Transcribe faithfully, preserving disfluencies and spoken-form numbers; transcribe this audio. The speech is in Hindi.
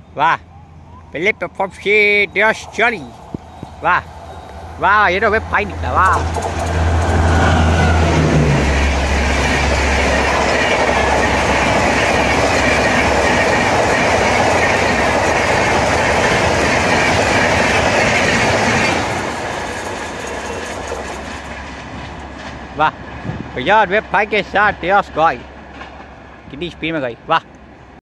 वाह, पहले प्लेटफॉर्म से टेस चली। वाह वाह, ये तो वेब फाइव निकला। वाह वाह भैया, वेब फाइव के साथ टेस गई, कितनी स्पीड में गई। वाह।